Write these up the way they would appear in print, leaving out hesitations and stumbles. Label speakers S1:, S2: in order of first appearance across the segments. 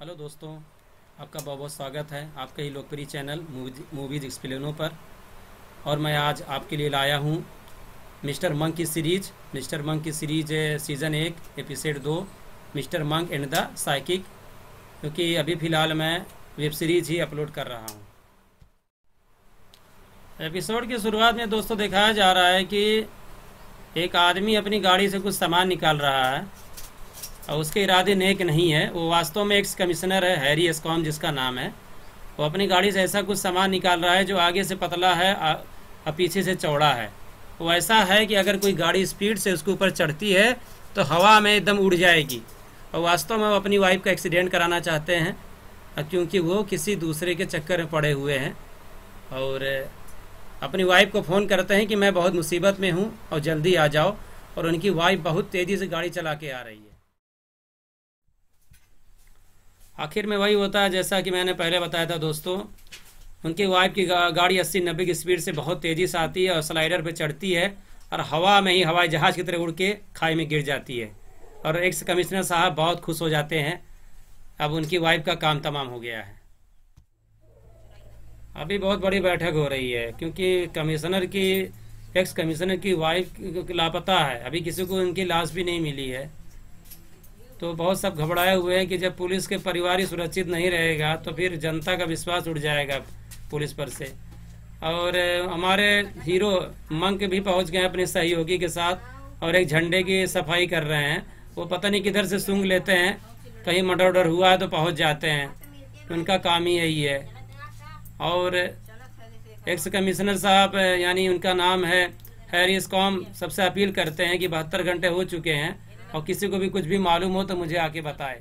S1: Hello दोस्तों, आपका बहुत बहुत स्वागत है आपके ही लोकप्रिय चैनल मूवीज एक्सप्लेनो पर। और मैं आज आपके लिए लाया हूँ मिस्टर मंक की सीरीज। मिस्टर मंक की series season 1 episode 2 mister Monk and the psychic, क्योंकि अभी फ़िलहाल मैं वेब सीरीज ही अपलोड कर रहा हूँ। एपिसोड की शुरुआत में दोस्तों दिखाया जा रहा है कि एक आदमी अपनी गाड़ी से कुछ सामान निकाल रहा है और उसके इरादे नेक नहीं है। वो वास्तव में एक्स कमिश्नर है, हैरी एस्कॉम जिसका नाम है। वो अपनी गाड़ी से ऐसा कुछ सामान निकाल रहा है जो आगे से पतला है और पीछे से चौड़ा है। वो ऐसा है कि अगर कोई गाड़ी स्पीड से उसके ऊपर चढ़ती है तो हवा में एकदम उड़ जाएगी। और वास्तव में वो अपनी वाइफ का एक्सीडेंट कराना चाहते हैं, क्योंकि वो किसी दूसरे के चक्कर में पड़े हुए हैं। और अपनी वाइफ को फ़ोन करते हैं कि मैं बहुत मुसीबत में हूँ और जल्दी आ जाओ। और उनकी वाइफ बहुत तेज़ी से गाड़ी चला के आ रही है। आखिर में वही होता है जैसा कि मैंने पहले बताया था दोस्तों। उनकी वाइफ की गाड़ी 80-90 की स्पीड से बहुत तेज़ी से आती है और स्लाइडर पे चढ़ती है और हवा में ही हवाई जहाज़ की तरह उड़ के खाई में गिर जाती है। और एक्स कमिश्नर साहब बहुत खुश हो जाते हैं, अब उनकी वाइफ का काम तमाम हो गया है। अभी बहुत बड़ी बैठक हो रही है क्योंकि एक्स कमिश्नर की वाइफ लापता है। अभी किसी को उनकी लाश भी नहीं मिली है। तो बहुत सब घबराए हुए हैं कि जब पुलिस के परिवार ही सुरक्षित नहीं रहेगा तो फिर जनता का विश्वास उठ जाएगा पुलिस पर से। और हमारे हीरो मंक भी पहुंच गए अपने सहयोगी के साथ और एक झंडे की सफाई कर रहे हैं। वो पता नहीं किधर से सूंघ लेते हैं, कहीं मर्डर वर्डर हुआ है तो पहुंच जाते हैं। उनका काम ही यही है। और एक्स कमिश्नर साहब यानी उनका नाम है हैरी एस्कॉम, सबसे अपील करते हैं कि 72 घंटे हो चुके हैं और किसी को भी कुछ भी मालूम हो तो मुझे आके बताए।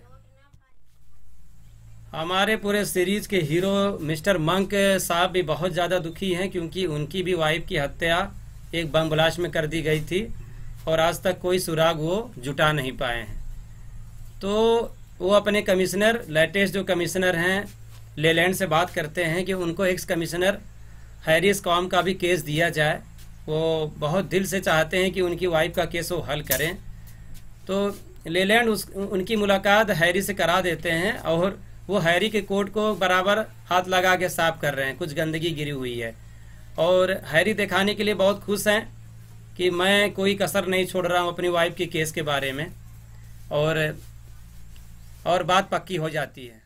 S1: हमारे पूरे सीरीज के हीरो मिस्टर मंक साहब भी बहुत ज़्यादा दुखी हैं, क्योंकि उनकी भी वाइफ की हत्या एक बम ब्लास्ट में कर दी गई थी और आज तक कोई सुराग वो जुटा नहीं पाए हैं। तो वो अपने कमिश्नर, लेटेस्ट जो कमिश्नर हैं लेलैंड से बात करते हैं कि उनको एक्स कमिश्नर हैरी एस्कॉम का भी केस दिया जाए। वो बहुत दिल से चाहते हैं कि उनकी वाइफ का केस वो हल करें। तो लेलैंड उनकी मुलाकात हैरी से करा देते हैं और वो हैरी के कोट को बराबर हाथ लगा के साफ कर रहे हैं, कुछ गंदगी गिरी हुई है। और हैरी दिखाने के लिए बहुत खुश हैं कि मैं कोई कसर नहीं छोड़ रहा हूँ अपनी वाइफ के केस के बारे में। और बात पक्की हो जाती है।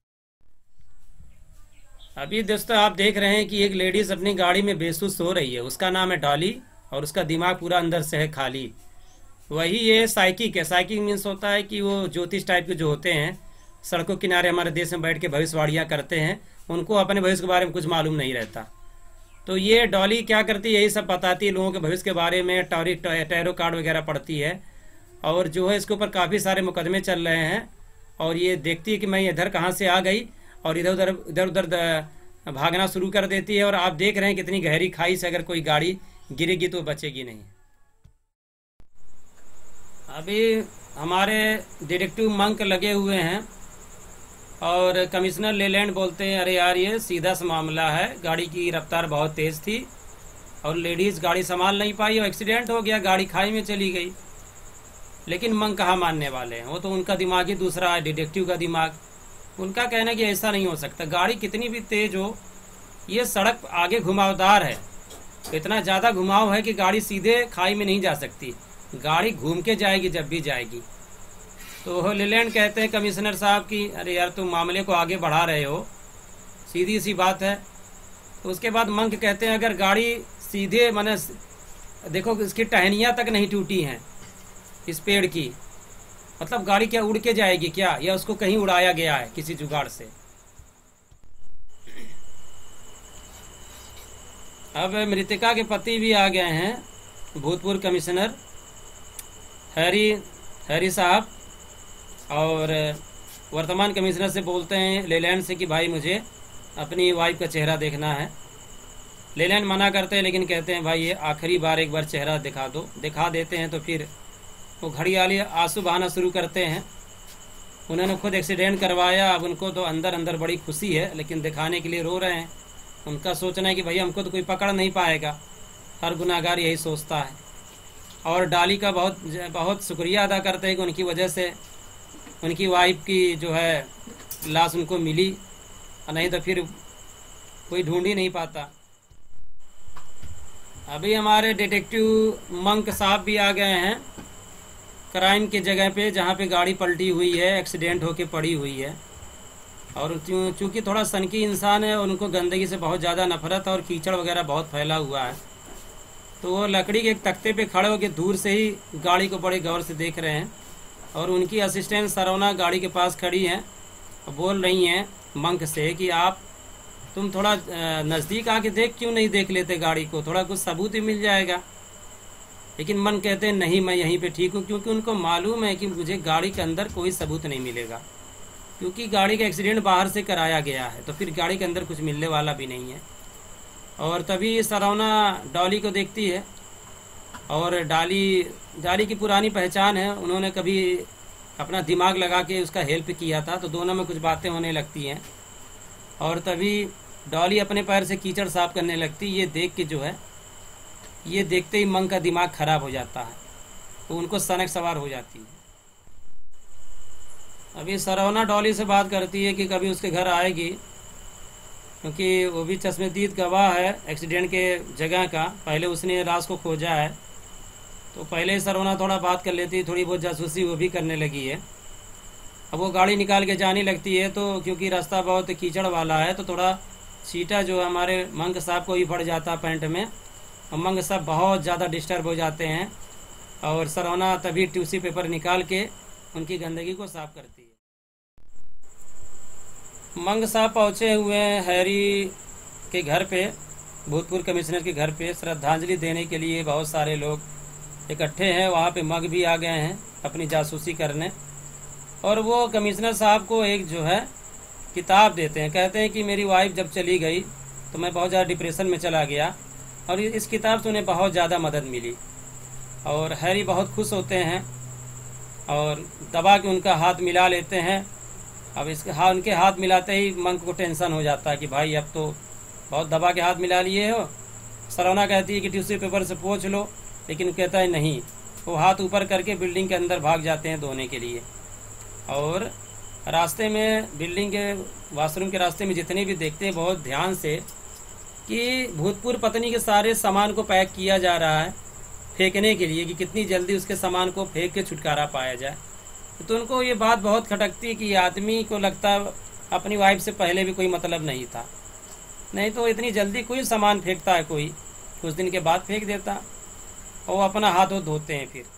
S1: अभी दोस्तों आप देख रहे हैं कि एक लेडीज़ अपनी गाड़ी में बेसुध हो रही है। उसका नाम है डॉली और उसका दिमाग पूरा अंदर से है खाली। वही ये साइकिक है। साइकिक मीन्स होता है कि वो ज्योतिष टाइप के जो होते हैं, सड़कों किनारे हमारे देश में बैठ के भविष्यवाणियाँ करते हैं। उनको अपने भविष्य के बारे में कुछ मालूम नहीं रहता। तो ये डॉली क्या करती है, यही सब बताती है लोगों के भविष्य के बारे में। टैरो कार्ड वगैरह पढ़ती है और जो है इसके ऊपर काफ़ी सारे मुकदमे चल रहे हैं। और ये देखती है कि मैं इधर कहाँ से आ गई और इधर उधर भागना शुरू कर देती है। और आप देख रहे हैं कितनी गहरी खाई से अगर कोई गाड़ी गिरेगी तो बचेगी नहीं। अभी हमारे डिटेक्टिव मंक लगे हुए हैं और कमिश्नर लेलैंड बोलते हैं, अरे यार ये सीधा सा मामला है, गाड़ी की रफ्तार बहुत तेज़ थी और लेडीज़ गाड़ी संभाल नहीं पाई और एक्सीडेंट हो गया, गाड़ी खाई में चली गई। लेकिन मंक कहाँ मानने वाले हैं, वो तो उनका दिमाग ही दूसरा है, डिटेक्टिव का दिमाग। उनका कहना है कि ऐसा नहीं हो सकता, गाड़ी कितनी भी तेज़ हो, ये सड़क आगे घुमावदार है, इतना ज़्यादा घुमाव है कि गाड़ी सीधे खाई में नहीं जा सकती, गाड़ी घूम के जाएगी जब भी जाएगी। तो लेलैंड कहते हैं कमिश्नर साहब की, अरे यार तुम मामले को आगे बढ़ा रहे हो, सीधी सी बात है। तो उसके बाद मंक कहते हैं अगर गाड़ी सीधे माने देखो इसकी टहनियाँ तक नहीं टूटी हैं इस पेड़ की, मतलब गाड़ी क्या उड़ के जाएगी क्या, या उसको कहीं उड़ाया गया है किसी जुगाड़ से। अब मृतिका के पति भी आ गए हैं, भूतपूर्व कमिश्नर हैरी साहब, और वर्तमान कमिश्नर से बोलते हैं लेलैंड से कि भाई मुझे अपनी वाइफ का चेहरा देखना है। लेलैंड मना करते हैं लेकिन कहते हैं भाई ये आखिरी बार एक बार चेहरा दिखा दो। दिखा देते हैं तो फिर वो घड़ियाली आंसू बहाना शुरू करते हैं। उन्होंने खुद एक्सीडेंट करवाया, अब उनको तो अंदर अंदर बड़ी खुशी है लेकिन दिखाने के लिए रो रहे हैं। उनका सोचना है कि भैया हमको तो कोई पकड़ नहीं पाएगा, हर गुनाहगार यही सोचता है। और डॉली का बहुत शुक्रिया अदा करते हैं कि उनकी वजह से उनकी वाइफ की जो है लाश उनको मिली, और नहीं तो फिर कोई ढूंढ ही नहीं पाता। अभी हमारे डिटेक्टिव मंक साहब भी आ गए हैं क्राइम के जगह पे, जहाँ पे गाड़ी पलटी हुई है, एक्सीडेंट होके पड़ी हुई है। और चूँकि थोड़ा सनकी इंसान है, उनको गंदगी से बहुत ज़्यादा नफरत और कीचड़ वगैरह बहुत फैला हुआ है, तो वो लकड़ी के एक तख्ते पे खड़े होकर दूर से ही गाड़ी को बड़े गौर से देख रहे हैं। और उनकी असिस्टेंट सरवना गाड़ी के पास खड़ी हैं और बोल रही हैं मंक से कि तुम थोड़ा नज़दीक आके क्यों नहीं देख लेते गाड़ी को, थोड़ा कुछ सबूत ही मिल जाएगा। लेकिन मंक कहते हैं नहीं, मैं यहीं पे ठीक हूँ, क्योंकि उनको मालूम है कि मुझे गाड़ी के अंदर कोई सबूत नहीं मिलेगा, क्योंकि गाड़ी का एक्सीडेंट बाहर से कराया गया है, तो फिर गाड़ी के अंदर कुछ मिलने वाला भी नहीं है। और तभी सरवना डॉली को देखती है, और डॉली की पुरानी पहचान है, उन्होंने कभी अपना दिमाग लगा के उसका हेल्प किया था, तो दोनों में कुछ बातें होने लगती हैं। और तभी डॉली अपने पैर से कीचड़ साफ करने लगती। ये देख के जो है, ये देखते ही मंक का दिमाग खराब हो जाता है, तो उनको सनक सवार हो जाती है। अभी सरवना डॉली से बात करती है कि कभी उसके घर आएगी, क्योंकि वो भी चश्मदीद गवाह है एक्सीडेंट के जगह का, पहले उसने राज को खोजा है, तो पहले ही सरवना थोड़ा बात कर लेती है, थोड़ी बहुत जासूसी वो भी करने लगी है। अब वो गाड़ी निकाल के जाने लगती है, तो क्योंकि रास्ता बहुत कीचड़ वाला है, तो थोड़ा छींटा जो हमारे मंक साहब को ही पड़ जाता पैंट में, और मंक साहब बहुत ज़्यादा डिस्टर्ब हो जाते हैं। और सरवना तभी टिश्यू पेपर निकाल के उनकी गंदगी को साफ करती है। मंक साहब पहुँचे हुए हैं हैरी के घर पे, भूतपूर्व कमिश्नर के घर पे, श्रद्धांजलि देने के लिए बहुत सारे लोग इकट्ठे हैं। वहाँ पे मग भी आ गए हैं अपनी जासूसी करने, और वो कमिश्नर साहब को एक जो है किताब देते हैं। कहते हैं कि मेरी वाइफ जब चली गई तो मैं बहुत ज़्यादा डिप्रेशन में चला गया, और इस किताब से उन्हें बहुत ज़्यादा मदद मिली। और हैरी बहुत खुश होते हैं और दबा के उनका हाथ मिला लेते हैं। अब उनके हाथ मिलाते ही मंक को टेंशन हो जाता है कि भाई अब तो बहुत दबा के हाथ मिला लिए हो। सरवना कहती है कि टिश्यू पेपर से पोंछ लो, लेकिन कहता है नहीं। वो हाथ ऊपर करके बिल्डिंग के अंदर भाग जाते हैं धोने के लिए। और रास्ते में, बिल्डिंग के वाशरूम के रास्ते में जितने भी देखते हैं बहुत ध्यान से कि भूतपूर्व पत्नी के सारे सामान को पैक किया जा रहा है फेंकने के लिए, कि कितनी जल्दी उसके सामान को फेंक के छुटकारा पाया जाए। तो उनको ये बात बहुत खटकती कि आदमी को लगता अपनी वाइफ से पहले भी कोई मतलब नहीं था, नहीं तो इतनी जल्दी कोई सामान फेंकता है, कोई कुछ दिन के बाद फेंक देता। और वो अपना हाथ वो धोते हैं। फिर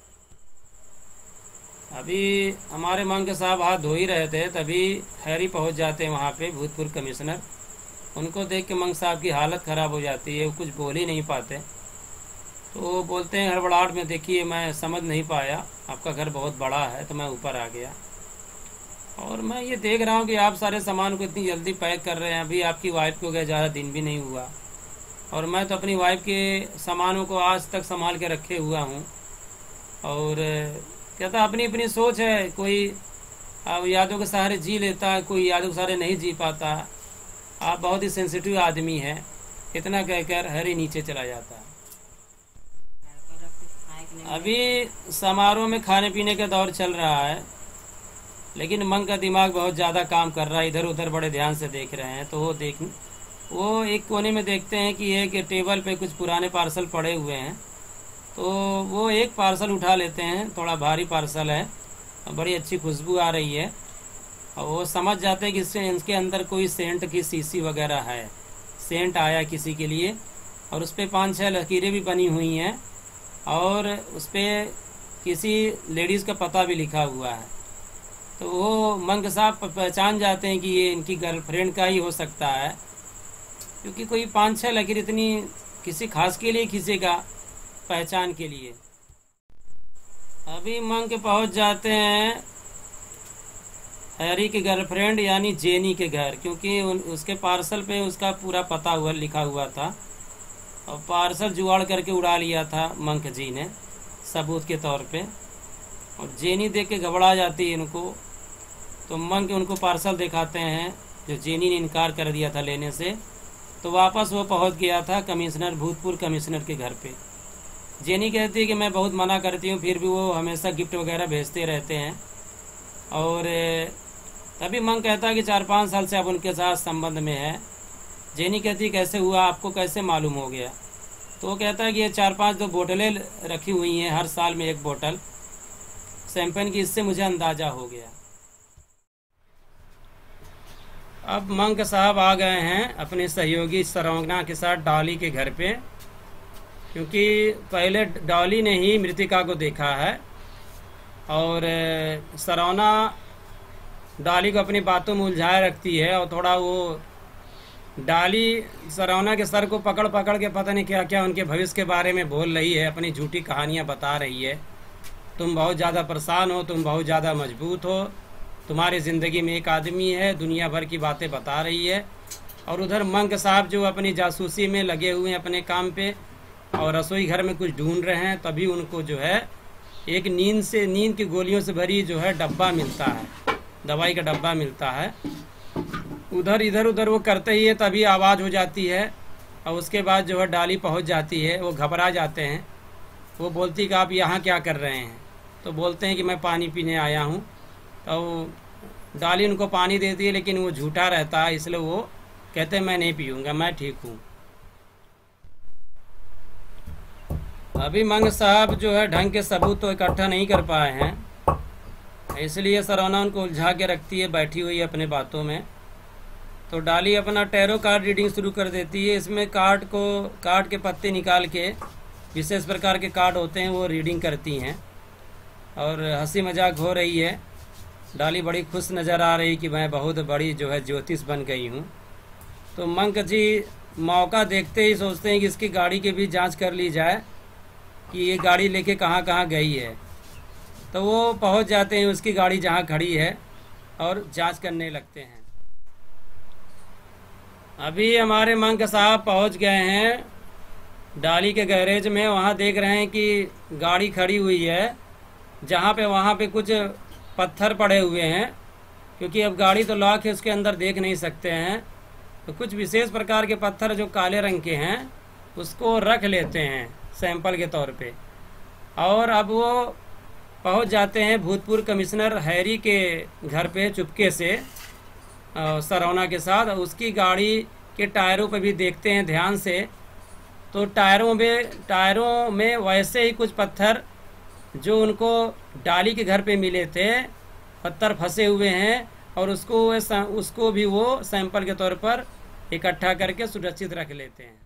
S1: अभी हमारे मंक साहब हाथ धो ही रहे थे, तभी हैरी पहुंच जाते हैं वहाँ पे, भूतपूर्व कमिश्नर। उनको देख के मंक साहब की हालत ख़राब हो जाती है, वो कुछ बोल ही नहीं पाते। तो वो बोलते हैं हड़बड़ाहट में, देखिए मैं समझ नहीं पाया, आपका घर बहुत बड़ा है तो मैं ऊपर आ गया, और मैं ये देख रहा हूँ कि आप सारे सामान को इतनी जल्दी पैक कर रहे हैं। अभी आपकी वाइफ को गए ज़्यादा दिन भी नहीं हुआ, और मैं तो अपनी वाइफ के सामानों को आज तक संभाल के रखे हुआ हूँ। और कहता अपनी अपनी सोच है, कोई अब यादों के सहारे जी लेता है, कोई यादों के सहारे नहीं जी पाता। आप बहुत ही सेंसिटिव आदमी हैं। इतना कहकर हैरी नीचे चला जाता है। अभी समारोह में खाने पीने का दौर चल रहा है, लेकिन मंक का दिमाग बहुत ज़्यादा काम कर रहा है, इधर उधर बड़े ध्यान से देख रहे हैं। तो वो एक कोने में देखते हैं कि एक टेबल पे कुछ पुराने पार्सल पड़े हुए हैं, तो वो एक पार्सल उठा लेते हैं। थोड़ा भारी पार्सल है, बड़ी अच्छी खुशबू आ रही है, और वो समझ जाते हैं कि इसके अंदर कोई सेंट की शीशी वगैरह है, सेंट आया किसी के लिए। और उस पर 5-6 लकीरें भी बनी हुई हैं, और उस पर किसी लेडीज़ का पता भी लिखा हुआ है। तो वो मंक साहब पहचान जाते हैं कि ये इनकी गर्लफ्रेंड का ही हो सकता है, क्योंकि कोई 5-6 लकीर इतनी किसी खास के लिए खींचेगा पहचान के लिए। अभी मंक पहुंच जाते हैं हैरी की गर्लफ्रेंड यानी जेनी के घर, क्योंकि उसके पार्सल पे उसका पूरा पता हुआ लिखा हुआ था, और पार्सल जुगाड़ करके उड़ा लिया था मंक जी ने सबूत के तौर पे। और जेनी देख के घबरा जाती है इनको, तो मंक उनको पार्सल दिखाते हैं जो जेनी ने इनकार कर दिया था लेने से। तो वापस वो पहुंच गया था कमिश्नर, भूतपूर्व कमिश्नर के घर पे। जेनी कहती है कि मैं बहुत मना करती हूँ, फिर भी वो हमेशा गिफ्ट वगैरह भेजते रहते हैं। और तभी मंग कहता है कि 4-5 साल से आप उनके साथ संबंध में है। जेनी कहती कैसे हुआ, आपको कैसे मालूम हो गया? तो वो कहता है कि ये 4-5 बोतलें रखी हुई हैं, हर साल में एक बोतल शैंपेन की, इससे मुझे अंदाज़ा हो गया। अब मंक साहब आ गए हैं अपने सहयोगी सरवना के साथ डॉली के घर पे, क्योंकि पहले डॉली ने ही मृतिका को देखा है और सरवना डॉली को अपनी बातों में उलझाए रखती है और थोड़ा वो डॉली सरवना के सर को पकड़ पकड़ के पता नहीं क्या क्या उनके भविष्य के बारे में बोल रही है, अपनी झूठी कहानियाँ बता रही है। तुम बहुत ज़्यादा परेशान हो, तुम बहुत ज़्यादा मजबूत हो, तुम्हारी ज़िंदगी में एक आदमी है, दुनिया भर की बातें बता रही है। और उधर मंक साहब जो अपनी जासूसी में लगे हुए हैं अपने काम पे और रसोई घर में कुछ ढूंढ रहे हैं, तभी उनको जो है एक नींद की गोलियों से भरी जो है डब्बा मिलता है, दवाई का डब्बा मिलता है। उधर इधर उधर वो करते ही है, तभी आवाज़ हो जाती है और उसके बाद जो है डॉली पहुंच जाती है। वो घबरा जाते हैं। वो बोलती कि आप यहाँ क्या कर रहे हैं? तो बोलते हैं कि मैं पानी पीने आया हूँ। तो डॉली उनको पानी देती है, लेकिन वो झूठा रहता है, इसलिए वो कहते हैं मैं नहीं पीऊँगा, मैं ठीक हूँ। अभी मंग साहब जो है ढंग के सबूत तो इकट्ठा नहीं कर पाए हैं, इसलिए सरवना उनको उलझा के रखती है, बैठी हुई है अपने बातों में। तो डॉली अपना टैरो कार्ड रीडिंग शुरू कर देती है। इसमें कार्ड के पत्ते निकाल के विशेष प्रकार के कार्ड होते हैं, वो रीडिंग करती हैं और हंसी मजाक हो रही है। डॉली बड़ी खुश नज़र आ रही कि मैं बहुत बड़ी जो है ज्योतिष बन गई हूँ। तो मंक जी मौका देखते ही सोचते हैं कि इसकी गाड़ी की भी जांच कर ली जाए कि ये गाड़ी लेके कहाँ कहाँ गई है। तो वो पहुँच जाते हैं उसकी गाड़ी जहाँ खड़ी है और जांच करने लगते हैं। अभी हमारे मंक साहब पहुँच गए हैं डॉली के गैरेज में। वहाँ देख रहे हैं कि गाड़ी खड़ी हुई है, जहाँ पे वहाँ पे कुछ पत्थर पड़े हुए हैं, क्योंकि अब गाड़ी तो लॉक है, उसके अंदर देख नहीं सकते हैं। तो कुछ विशेष प्रकार के पत्थर जो काले रंग के हैं उसको रख लेते हैं सैंपल के तौर पे। और अब वो पहुंच जाते हैं भूतपूर्व कमिश्नर हैरी के घर पे चुपके से सरवना के साथ। उसकी गाड़ी के टायरों पे भी देखते हैं ध्यान से। तो टायरों में वैसे ही कुछ पत्थर जो उनको डॉली के घर पे मिले थे, पत्थर फंसे हुए हैं और उसको भी वो सैंपल के तौर पर इकट्ठा करके सुरक्षित रख लेते हैं।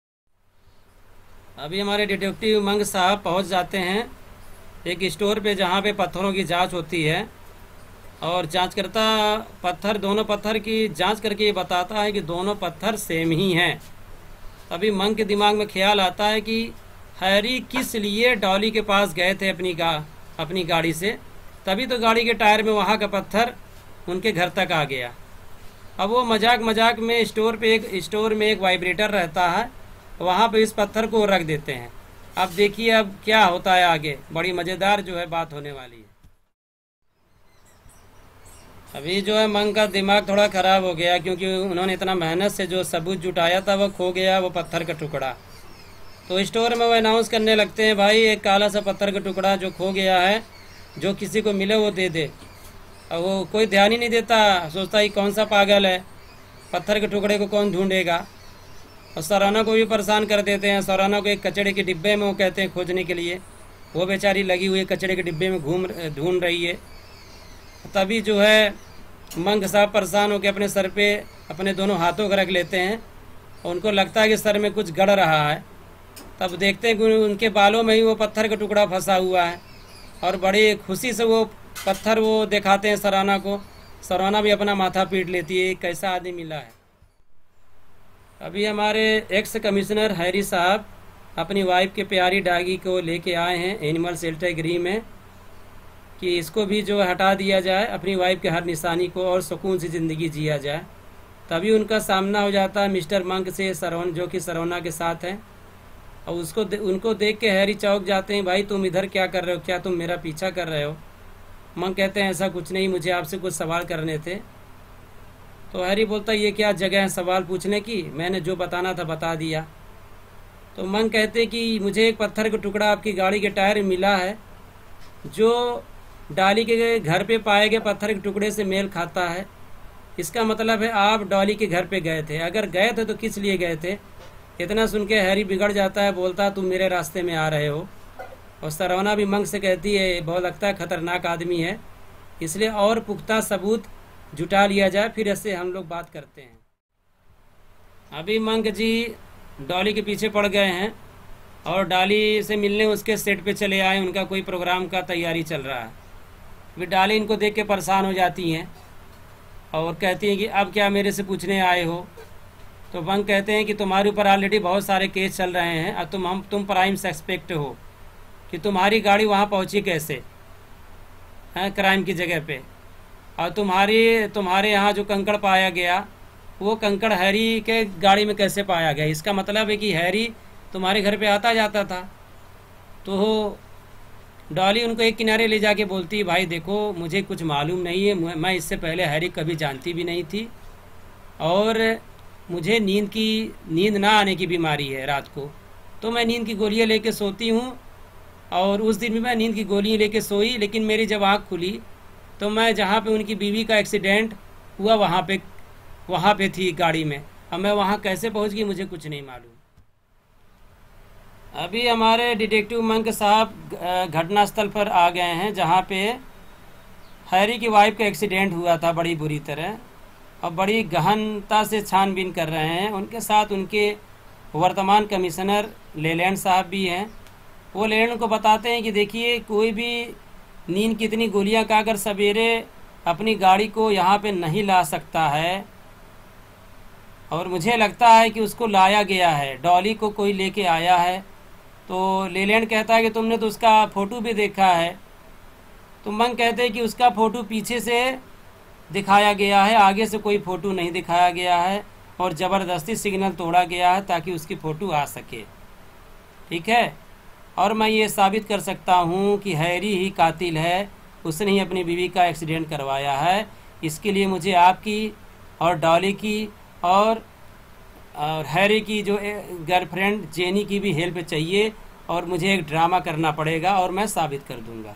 S1: अभी हमारे डिटेक्टिव मंग साहब पहुंच जाते हैं एक स्टोर पे, जहां पे पत्थरों की जांच होती है और जांचकर्ता दोनों पत्थर की जांच करके ये बताता है कि दोनों पत्थर सेम ही हैं। तभी मंग के दिमाग में ख्याल आता है कि हैरी किस लिए डॉली के पास गए थे अपनी गाड़ी से, तभी तो गाड़ी के टायर में वहाँ का पत्थर उनके घर तक आ गया। अब वो मजाक में स्टोर में एक वाइब्रेटर रहता है, वहाँ पे इस पत्थर को रख देते हैं। अब देखिए अब क्या होता है आगे, बड़ी मज़ेदार जो है बात होने वाली है। अभी जो है मंग का दिमाग थोड़ा ख़राब हो गया, क्योंकि उन्होंने इतना मेहनत से जो सबूत जुटाया था वो खो गया, वो पत्थर का टुकड़ा। तो स्टोर में वो अनाउंस करने लगते हैं, भाई एक काला सा पत्थर का टुकड़ा जो खो गया है, जो किसी को मिले वो दे दे। और वो कोई ध्यान ही नहीं देता, सोचता है कौन सा पागल है, पत्थर के टुकड़े को कौन ढूंढेगा। और सरवना को भी परेशान कर देते हैं। सरवना को एक कचड़े के डिब्बे में वो कहते हैं खोजने के लिए, वो बेचारी लगी हुई कचड़े के डिब्बे में ढूंढ रही है। तभी जो है मंग साहब परेशान होकर अपने सर पे अपने दोनों हाथों को रख लेते हैं और उनको लगता है कि सर में कुछ गड़ रहा है। तब देखते हैं कि उनके बालों में ही वो पत्थर का टुकड़ा फंसा हुआ है और बड़ी खुशी से वो पत्थर वो दिखाते हैं सरवना को। सरवना भी अपना माथा पीट लेती है, कैसा आदमी मिला है। अभी हमारे एक्स कमिश्नर हैरी साहब अपनी वाइफ के प्यारी डॉगी को लेके आए हैं एनिमल शेल्टर गृह में कि इसको भी जो हटा दिया जाए, अपनी वाइफ के हर निशानी को, और सुकून से ज़िंदगी जिया जाए। तभी उनका सामना हो जाता है मिस्टर मंक से, जो कि सरवना के साथ हैं। और उनको देख के हैरी चौंक जाते हैं, भाई तुम इधर क्या कर रहे हो, क्या तुम मेरा पीछा कर रहे हो? मंक कहते हैं ऐसा कुछ नहीं, मुझे आपसे कुछ सवाल करने थे। तो हैरी बोलता है ये क्या जगह है सवाल पूछने की, मैंने जो बताना था बता दिया। तो मंक कहते कि मुझे एक पत्थर का टुकड़ा आपकी गाड़ी के टायर में मिला है, जो डॉली के घर पे पाए गए पत्थर के टुकड़े से मेल खाता है। इसका मतलब है आप डॉली के घर पे गए थे। अगर गए थे तो किस लिए गए थे? इतना सुन के हैरी बिगड़ जाता है, बोलता तुम मेरे रास्ते में आ रहे हो। और सरवना भी मंक से कहती है बहुत लगता है खतरनाक आदमी है, इसलिए और पुख्ता सबूत जुटा लिया जाए, फिर ऐसे हम लोग बात करते हैं। अभी मंक जी डॉली के पीछे पड़ गए हैं और डॉली से मिलने उसके सेट पे चले आए। उनका कोई प्रोग्राम का तैयारी चल रहा है। फिर डॉली इनको देख के परेशान हो जाती हैं और कहती हैं कि अब क्या मेरे से पूछने आए हो? तो मंक कहते हैं कि तुम्हारे ऊपर ऑलरेडी बहुत सारे केस चल रहे हैं और तुम प्राइम सस्पेक्ट हो कि तुम्हारी गाड़ी वहाँ पहुँची कैसे है क्राइम की जगह पे, और तुम्हारे यहाँ जो कंकड़ पाया गया वो कंकड़ हैरी के गाड़ी में कैसे पाया गया। इसका मतलब है कि हैरी तुम्हारे घर पे आता जाता था। तो डॉली उनको एक किनारे ले जाके बोलती है भाई देखो मुझे कुछ मालूम नहीं है, मैं इससे पहले हैरी कभी जानती भी नहीं थी और मुझे नींद ना आने की बीमारी है रात को, तो मैं नींद की गोलियां लेके सोती हूँ। और उस दिन भी मैं नींद की गोलियां लेके सोई, लेकिन मेरी जब आँख खुली तो मैं जहाँ पे उनकी बीवी का एक्सीडेंट हुआ वहाँ पे थी गाड़ी में। अब मैं वहाँ कैसे पहुँच गई मुझे कुछ नहीं मालूम। अभी हमारे डिटेक्टिव मंक साहब घटनास्थल पर आ गए हैं जहाँ पे हैरी की वाइफ का एक्सीडेंट हुआ था बड़ी बुरी तरह, और बड़ी गहनता से छानबीन कर रहे हैं। उनके साथ उनके वर्तमान कमिश्नर लेलैंड साहब भी हैं। वो लेलैंड को बताते हैं कि देखिए कोई भी नींद की इतनी गोलियां खाकर सवेरे अपनी गाड़ी को यहाँ पे नहीं ला सकता है, और मुझे लगता है कि उसको लाया गया है, डॉली को कोई लेके आया है। तो लेलैंड कहता है कि तुमने तो उसका फ़ोटो भी देखा है। तो मंक कहते हैं कि उसका फ़ोटो पीछे से दिखाया गया है, आगे से कोई फ़ोटो नहीं दिखाया गया है, और ज़बरदस्ती सिग्नल तोड़ा गया है ताकि उसकी फ़ोटो आ सके। ठीक है, और मैं ये साबित कर सकता हूँ कि हैरी ही कातिल है, उसने ही अपनी बीवी का एक्सीडेंट करवाया है। इसके लिए मुझे आपकी और डॉली की और हैरी की जो गर्लफ्रेंड जेनी की भी हेल्प चाहिए, और मुझे एक ड्रामा करना पड़ेगा और मैं साबित कर दूंगा।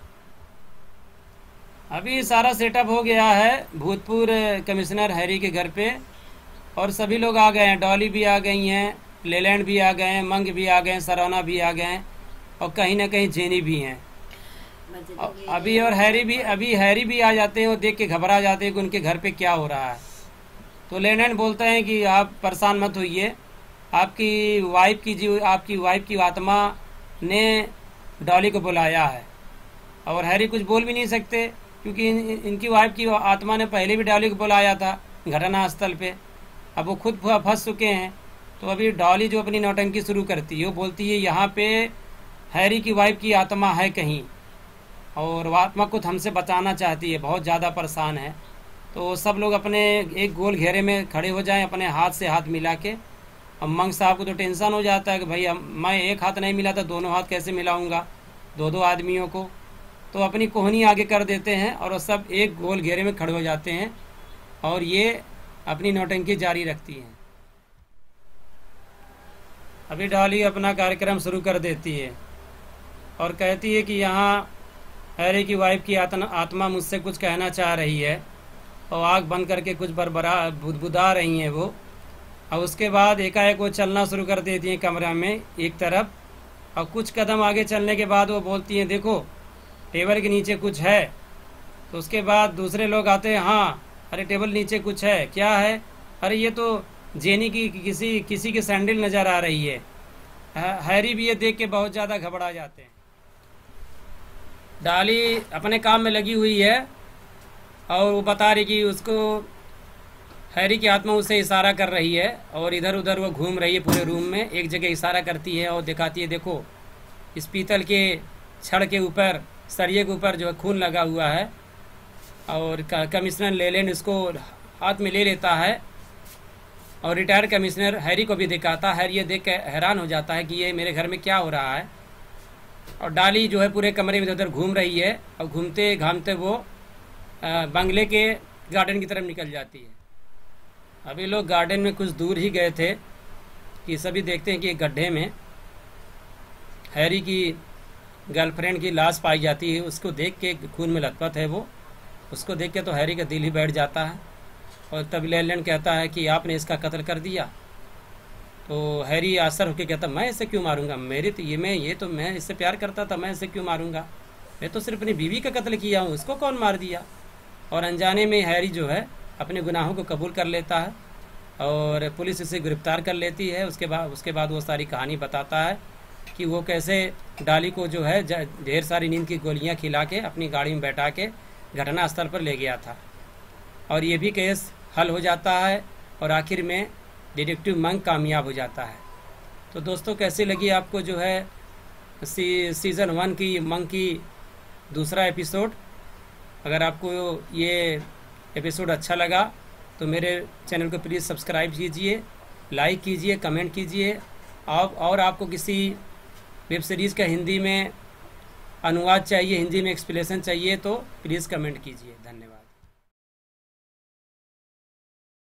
S1: अभी सारा सेटअप हो गया है भूतपूर्व कमिश्नर हैरी के घर पे, और सभी लोग आ गए हैं। डॉली भी आ गई हैं, लेलैंड भी आ गए हैं, मंक भी आ गए हैं, सरवना भी आ गए हैं, और कहीं ना कहीं जेनी भी हैं। अभी हैरी भी आ जाते हैं और देख के घबरा जाते हैं कि उनके घर पे क्या हो रहा है। तो लेलैंड बोलते हैं कि आप परेशान मत होइए, आपकी वाइफ की आत्मा ने डॉली को बुलाया है। और हैरी कुछ बोल भी नहीं सकते क्योंकि इनकी वाइफ की आत्मा ने पहले भी डॉली को बुलाया था घटनास्थल पे। अब वो खुद फंस चुके हैं। तो अभी डॉली जो अपनी नौटंकी शुरू करती है, वो बोलती है यहाँ पे हैरी की वाइफ की आत्मा है कहीं, और वो आत्मा खुद हमसे बचाना चाहती है, बहुत ज़्यादा परेशान है। तो सब लोग अपने एक गोल घेरे में खड़े हो जाएं अपने हाथ से हाथ मिला के। अब मंक साहब को तो टेंशन हो जाता है कि भाई मैं एक हाथ नहीं मिला था, दोनों हाथ कैसे मिलाऊंगा दो आदमियों को। तो अपनी कोहनी आगे कर देते हैं और वो सब एक गोल घेरे में खड़े हो जाते हैं, और ये अपनी नौटंकी जारी रखती हैं। अभी डॉली अपना कार्यक्रम शुरू कर देती है और कहती है कि यहाँ हैरी की वाइफ की आत्मा मुझसे कुछ कहना चाह रही है, और आग बंद करके कुछ बुदबुदा रही हैं वो। और उसके बाद एकाएक वो चलना शुरू कर देती हैं कमरा में एक तरफ, और कुछ कदम आगे चलने के बाद वो बोलती हैं देखो टेबल के नीचे कुछ है। तो उसके बाद दूसरे लोग आते हैं, हाँ अरे टेबल नीचे कुछ है, क्या है? अरे ये तो जेनी की किसी की सैंडल नज़र आ रही है। हैरी भी ये देख के बहुत ज़्यादा घबरा जाते हैं। डॉली अपने काम में लगी हुई है और वो बता रही कि उसको हैरी की आत्मा उससे इशारा कर रही है, और इधर उधर वो घूम रही है पूरे रूम में। एक जगह इशारा करती है और दिखाती है देखो इस पीतल के छड़ के ऊपर, सरिये के ऊपर जो है खून लगा हुआ है। और कमिश्नर लेलैंड इसको हाथ में ले लेता है और रिटायर्ड कमिश्नर हैरी को भी दिखाता है। हैरी ये देख के हैरान हो जाता है कि ये मेरे घर में क्या हो रहा है। और डॉली जो है पूरे कमरे में इधर घूम रही है, और घूमते घामते वो बंगले के गार्डन की तरफ निकल जाती है। अभी लोग गार्डन में कुछ दूर ही गए थे कि सभी देखते हैं कि एक गड्ढे में हैरी की गर्लफ्रेंड की लाश पाई जाती है, उसको देख के खून में लथपथ है वो, उसको देख के तो हैरी का दिल ही बैठ जाता है। और तब लेलैंड कहता है कि आपने इसका कत्ल कर दिया। तो हैरी आश्चर्य होकर कहता, मैं इसे क्यों मारूंगा, मेरे तो मैं इससे प्यार करता था, मैं इसे क्यों मारूंगा, मैं तो सिर्फ अपनी बीवी का कत्ल किया हूँ, उसको कौन मार दिया। और अनजाने में हैरी जो है अपने गुनाहों को कबूल कर लेता है और पुलिस इसे गिरफ्तार कर लेती है। उसके बाद वो सारी कहानी बताता है कि वो कैसे डाली को जो है ढेर सारी नींद की गोलियां खिला के अपनी गाड़ी में बैठा के घटना स्थल पर ले गया था। और ये भी केस हल हो जाता है और आखिर में डिटेक्टिव मंक कामयाब हो जाता है। तो दोस्तों, कैसी लगी आपको जो है सीज़न 1 की मंक की दूसरा एपिसोड? अगर आपको ये एपिसोड अच्छा लगा तो मेरे चैनल को प्लीज़ सब्सक्राइब कीजिए, लाइक कीजिए, कमेंट कीजिए। और आपको किसी वेब सीरीज़ का हिंदी में अनुवाद चाहिए, हिंदी में एक्सप्लेनेशन चाहिए तो प्लीज़ कमेंट कीजिए। धन्यवाद।